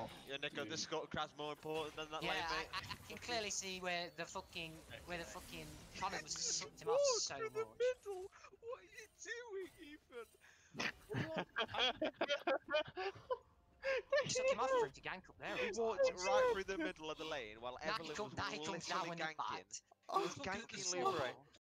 Yeah, Nico, this Scott crab's more important than that lane, Yeah, mate. I can clearly see where the fucking Connor was sucked him off Walk so through the much. middle. What are you doing, Ethan? You suck him off for him to gank up there. He I was like, walked oh. right through the middle of the lane while Now Evelyn was now he comes down literally when they're ganking. backed. He was Look at ganking the Leroy. Oh.